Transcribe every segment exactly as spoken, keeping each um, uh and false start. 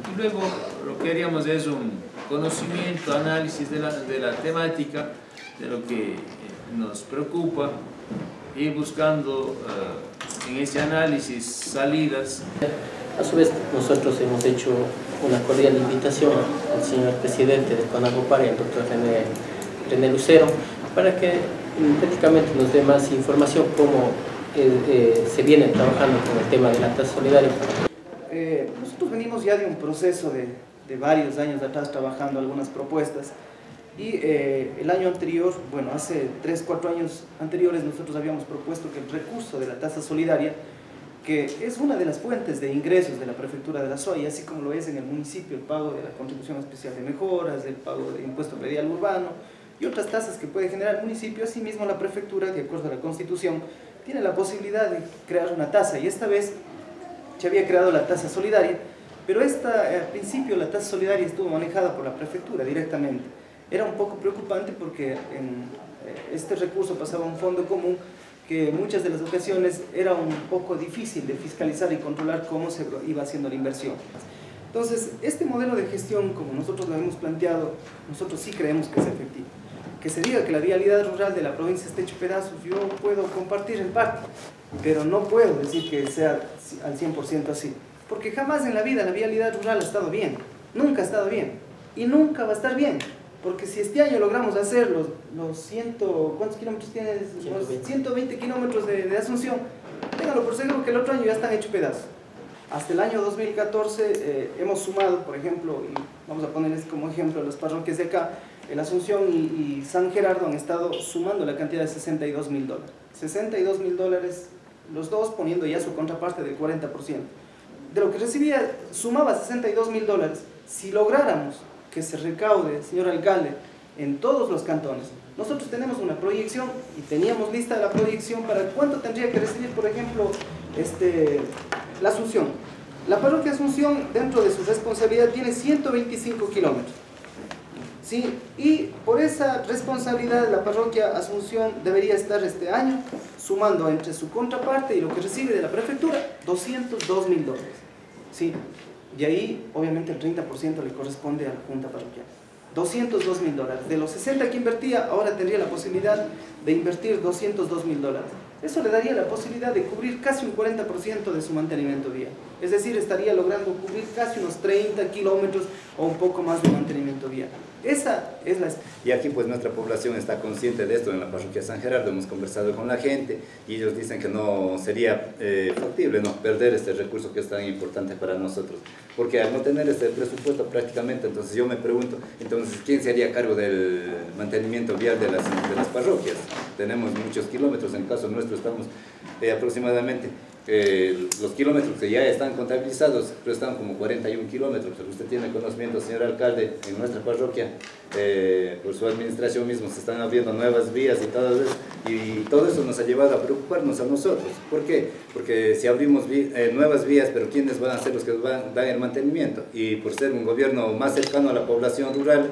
y luego lo que haríamos es un conocimiento, análisis de la, de la temática, de lo que nos preocupa, ir buscando uh, en ese análisis salidas. A su vez, nosotros hemos hecho una cordial invitación al señor presidente de CONAGOPAR, el doctor René, René Lucero, para que prácticamente nos dé más información cómo eh, eh, se viene trabajando con el tema de la tasa solidaria. Eh, nosotros venimos ya de un proceso de, de varios años atrás trabajando algunas propuestas y eh, el año anterior, bueno, hace tres, cuatro años anteriores nosotros habíamos propuesto que el recurso de la tasa solidaria, que es una de las fuentes de ingresos de la prefectura de la S O A, y así como lo es en el municipio el pago de la contribución especial de mejoras, el pago de impuesto predial urbano y otras tasas que puede generar el municipio, asimismo la prefectura, de acuerdo a la Constitución, tiene la posibilidad de crear una tasa, y esta vez se había creado la tasa solidaria, pero esta, al principio la tasa solidaria estuvo manejada por la prefectura directamente. Era un poco preocupante porque en este recurso pasaba a un fondo común que en muchas de las ocasiones era un poco difícil de fiscalizar y controlar cómo se iba haciendo la inversión. Entonces, este modelo de gestión, como nosotros lo hemos planteado, nosotros sí creemos que es efectivo. Que se diga que la vialidad rural de la provincia está hecho pedazos, yo puedo compartir en parte, pero no puedo decir que sea al cien por ciento así, porque jamás en la vida la vialidad rural ha estado bien, nunca ha estado bien, y nunca va a estar bien, porque si este año logramos hacer los, los ciento, ¿cuántos kilómetros tienes? Los ciento veinte kilómetros de, de Asunción, ténganlo por seguro que el otro año ya están hechos pedazos. Hasta el año dos mil catorce eh, hemos sumado, por ejemplo, y vamos a ponerles como ejemplo las parroquias de acá, el Asunción y, y San Gerardo han estado sumando la cantidad de sesenta y dos mil dólares. sesenta y dos mil dólares, los dos poniendo ya su contraparte del cuarenta por ciento. De lo que recibía, sumaba sesenta y dos mil dólares. Si lográramos que se recaude, señor alcalde, en todos los cantones, nosotros tenemos una proyección y teníamos lista la proyección para cuánto tendría que recibir, por ejemplo, este, la Asunción. La parroquia Asunción, dentro de su responsabilidad, tiene ciento veinticinco kilómetros. ¿Sí? Y por esa responsabilidad la parroquia Asunción debería estar este año sumando entre su contraparte y lo que recibe de la prefectura doscientos dos mil dólares. ¿Sí? Y ahí obviamente el treinta por ciento le corresponde a la junta parroquial. doscientos dos mil dólares. De los sesenta que invertía, ahora tendría la posibilidad de invertir doscientos dos mil dólares. Eso le daría la posibilidad de cubrir casi un cuarenta por ciento de su mantenimiento vial. Es decir, estaría logrando cubrir casi unos treinta kilómetros o un poco más de mantenimiento vial. Esa es la... Y aquí pues nuestra población está consciente de esto. En la parroquia San Gerardo hemos conversado con la gente y ellos dicen que no sería eh, factible no perder este recurso que es tan importante para nosotros, porque al no tener este presupuesto prácticamente, entonces yo me pregunto, entonces ¿quién se haría cargo del mantenimiento vial de las, de las parroquias? Tenemos muchos kilómetros, en el caso nuestro estamos eh, aproximadamente Eh, los kilómetros que ya están contabilizados, pero están como cuarenta y un kilómetros, pero usted tiene conocimiento, señor alcalde, en nuestra parroquia, eh, por su administración mismo, se están abriendo nuevas vías y todo eso, y todo eso nos ha llevado a preocuparnos a nosotros. ¿Por qué? Porque si abrimos vi eh, nuevas vías, pero ¿quiénes van a ser los que van, dan el mantenimiento? Y por ser un gobierno más cercano a la población rural,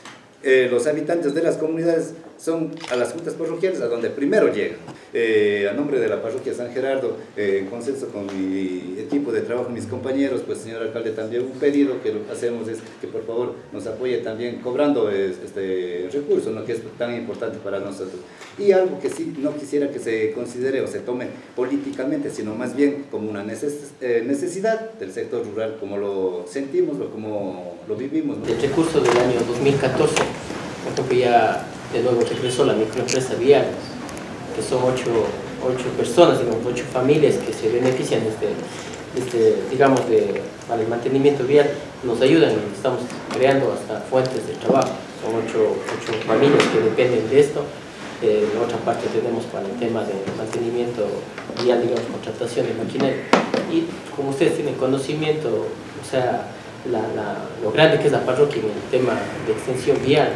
Eh, los habitantes de las comunidades son a las juntas parroquiales a donde primero llegan. Eh, a nombre de la parroquia San Gerardo, eh, en consenso con mi equipo de trabajo, mis compañeros, pues señor alcalde, también un pedido que lo que hacemos es que por favor nos apoye también cobrando este recurso, ¿no?, que es tan importante para nosotros. Y algo que sí no quisiera que se considere o se tome políticamente, sino más bien como una neces eh, necesidad del sector rural, como lo sentimos o como lo vivimos, ¿no? El recurso del año dos mil catorce, creo que ya de nuevo regresó la microempresa vial, que son ocho, ocho personas, digamos, ocho familias que se benefician de este, de este digamos, de, para el mantenimiento vial, nos ayudan, estamos creando hasta fuentes de trabajo, son ocho, ocho familias que dependen de esto. Eh, de otra parte tenemos para el tema de mantenimiento vial, digamos, contratación de maquinaria, y como ustedes tienen conocimiento, o sea, La, la, lo grande que es la parroquia en el tema de extensión vial.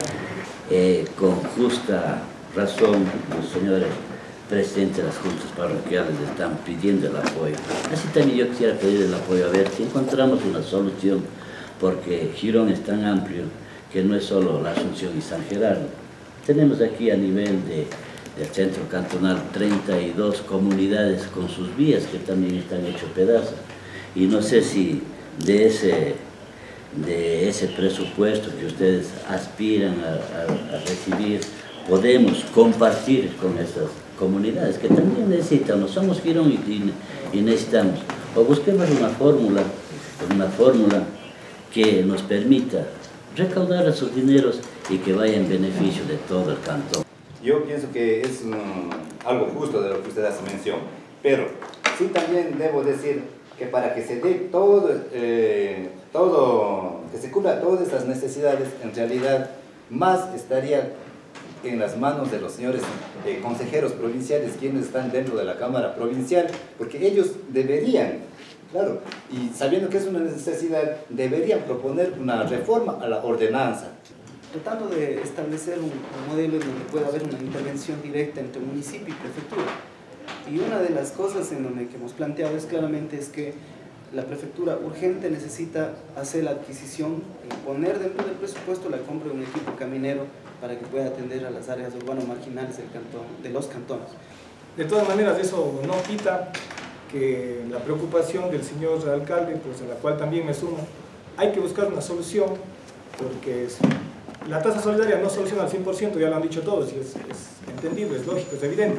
Eh, con justa razón los señores presidentes de las juntas parroquiales están pidiendo el apoyo. Así también yo quisiera pedir el apoyo, a ver si encontramos una solución, porque Girón es tan amplio que no es solo la Asunción y San Gerardo. Tenemos aquí a nivel de, del centro cantonal treinta y dos comunidades con sus vías que también están hechos pedazos, y no sé si de ese de ese presupuesto que ustedes aspiran a, a, a recibir, podemos compartir con estas comunidades que también necesitan, no somos Girón y, y necesitamos, o busquemos una fórmula, una fórmula que nos permita recaudar esos dineros y que vaya en beneficio de todo el cantón. Yo pienso que es um, algo justo de lo que usted hace mención, pero sí también debo decir que para que se dé todo, eh, todo, que se cubra todas estas necesidades, en realidad más estaría en las manos de los señores eh, consejeros provinciales, quienes están dentro de la Cámara Provincial, porque ellos deberían, claro, y sabiendo que es una necesidad, deberían proponer una reforma a la ordenanza. Tratando de establecer un, un modelo en donde pueda haber una intervención directa entre municipio y prefectura. Y una de las cosas en donde que hemos planteado es claramente es que la prefectura urgente necesita hacer la adquisición y poner dentro del presupuesto la compra de un equipo caminero para que pueda atender a las áreas urbanas marginales del cantón, de los cantones. De todas maneras, eso no quita que la preocupación del señor alcalde, pues a la cual también me sumo, hay que buscar una solución, porque es, la tasa solidaria no soluciona al cien por ciento, ya lo han dicho todos, y es, es entendible, es lógico, es evidente.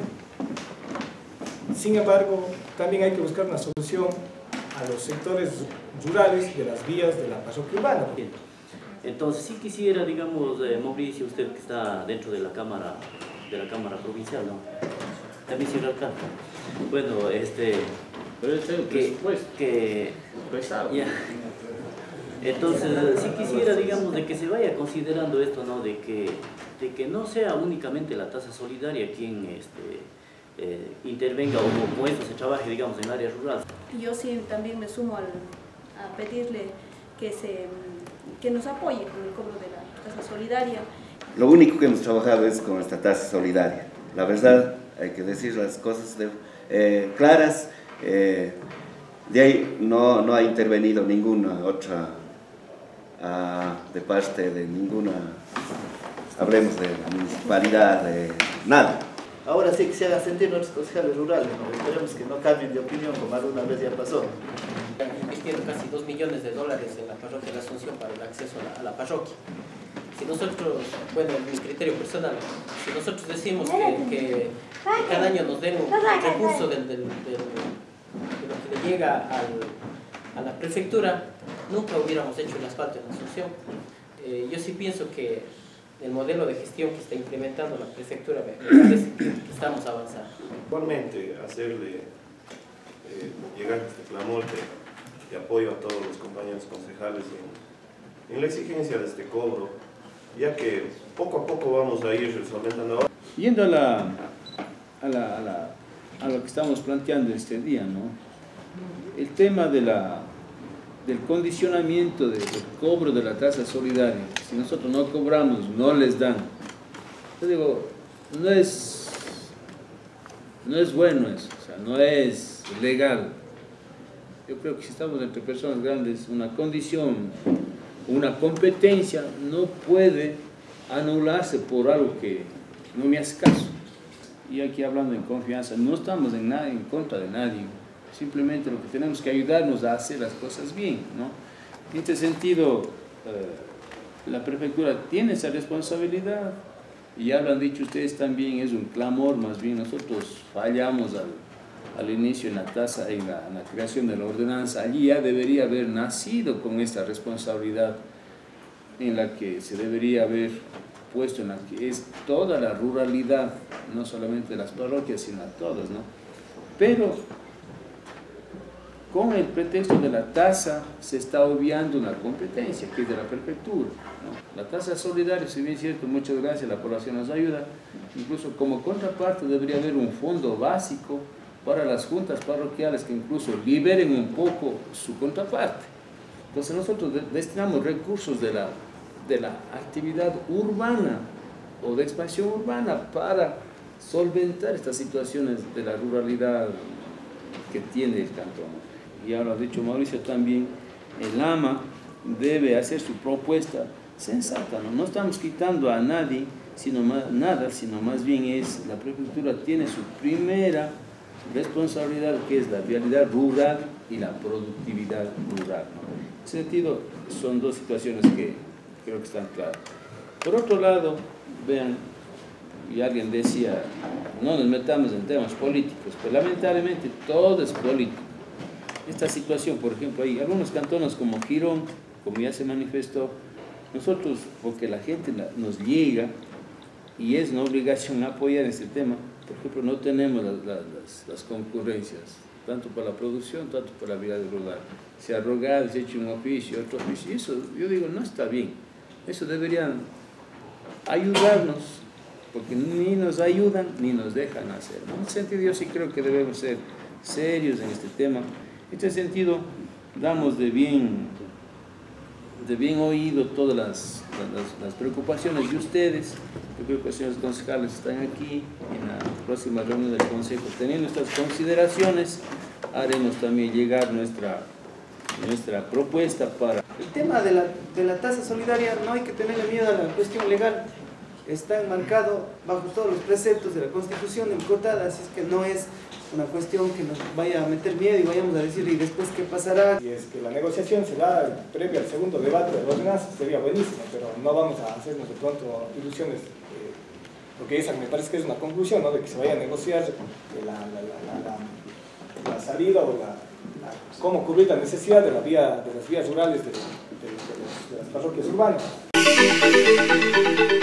Sin embargo, también hay que buscar una solución a los sectores rurales de las vías de la parroquia urbana. Entonces, sí quisiera, digamos, eh, Mauricio, usted que está dentro de la Cámara, de la Cámara Provincial, ¿no? También señor alcalde. Bueno, este... Pero es el presupuesto. Que... Pesado. Ya. Entonces, sí quisiera, digamos, de que se vaya considerando esto, ¿no? De que, de que no sea únicamente la tasa solidaria quien este, eh, intervenga o como esto se trabaje, digamos, en áreas rurales. Yo sí también me sumo al, a pedirle que, se, que nos apoye con el cobro de la tasa solidaria. Lo único que hemos trabajado es con esta tasa solidaria. La verdad, hay que decir las cosas de, eh, claras. Eh, de ahí no, no ha intervenido ninguna otra uh, de parte de ninguna, hablemos de la municipalidad, de nada. Ahora sí que se hagan sentir nuestros concejales rurales, ¿no? Esperemos que no cambien de opinión como alguna vez ya pasó. Invirtieron casi dos millones de dólares en la parroquia de la Asunción para el acceso a la, a la parroquia. Si nosotros, bueno, en mi criterio personal, si nosotros decimos que, que, que cada año nos den un recurso del, del, del, de lo que le llega al, a la prefectura, nunca hubiéramos hecho el asfalto en la Asunción. Eh, yo sí pienso que el modelo de gestión que está implementando la prefectura, me parece que estamos avanzando. Igualmente, hacerle eh, llegar este clamor de, de apoyo a todos los compañeros concejales en, en la exigencia de este cobro, ya que poco a poco vamos a ir solventando. Yendo a la, a la, a la, a lo que estamos planteando este día, ¿no? El tema de la, del condicionamiento del cobro de la tasa solidaria. Si nosotros no cobramos, no les dan. Yo digo, no es, no es bueno eso, o sea, no es legal. Yo creo que si estamos entre personas grandes, una condición, una competencia no puede anularse por algo que no me hace caso. Y aquí hablando en confianza, no estamos en, nada, en contra de nadie, simplemente lo que tenemos que ayudarnos a hacer las cosas bien, ¿no? En este sentido, eh, la prefectura tiene esa responsabilidad, y ya lo han dicho ustedes también, es un clamor, más bien nosotros fallamos al, al inicio en la tasa, en la, en la creación de la ordenanza. Allí ya debería haber nacido con esta responsabilidad en la que se debería haber puesto, en la que es toda la ruralidad, no solamente las parroquias, sino a todas, ¿no? Pero con el pretexto de la tasa se está obviando una competencia que es de la prefectura, ¿no? La tasa solidaria, si bien es cierto, muchas gracias, la población nos ayuda, incluso como contraparte debería haber un fondo básico para las juntas parroquiales que incluso liberen un poco su contraparte. Entonces nosotros destinamos recursos de la, de la actividad urbana o de expansión urbana para solventar estas situaciones de la ruralidad que tiene el cantón. Y ahora lo ha dicho Mauricio también, el A M A debe hacer su propuesta sensata, ¿no? No estamos quitando a nadie, sino más, nada, sino más bien es la prefectura tiene su primera responsabilidad, que es la vialidad rural, y la productividad rural, ¿no? En ese sentido, son dos situaciones que creo que están claras. Por otro lado, vean, y alguien decía, no nos metamos en temas políticos, pero lamentablemente todo es político. Esta situación, por ejemplo, hay algunos cantones como Girón, como ya se manifestó, nosotros, porque la gente nos llega y es una obligación apoyar este tema, por ejemplo, no tenemos las, las, las concurrencias, tanto para la producción, tanto para la vida rural. Se ha rogado, se ha hecho un oficio, otro oficio, y eso, yo digo, no está bien. Eso deberían ayudarnos, porque ni nos ayudan ni nos dejan hacer, ¿no? En ese sentido, yo sí creo que debemos ser serios en este tema. En este sentido, damos de bien, de bien oído todas las, las, las preocupaciones de ustedes. Yo creo que los señores concejales están aquí en la próxima reunión del Consejo. Teniendo estas consideraciones, haremos también llegar nuestra, nuestra propuesta para... El tema de la, de la tasa solidaria no hay que tenerle miedo a la cuestión legal. Está enmarcado bajo todos los preceptos de la Constitución del COTAD, así es que no es una cuestión que nos vaya a meter miedo y vayamos a decir, ¿y después qué pasará? Si es que la negociación se da previa al segundo debate de la ordenanza, sería buenísimo, pero no vamos a hacernos de pronto ilusiones, eh, porque esa me parece que es una conclusión, ¿no? De que se vaya a negociar la, la, la, la, la, la salida o la, la, cómo cubrir la necesidad de, la vía, de las vías rurales de, de, de, de, las, de las parroquias urbanas.